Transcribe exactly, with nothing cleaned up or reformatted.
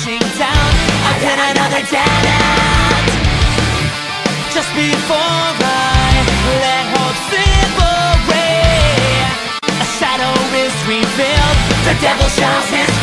crashing down again, another dead end. Just before I let hope slip away, a shadow is revealed. The devil shows his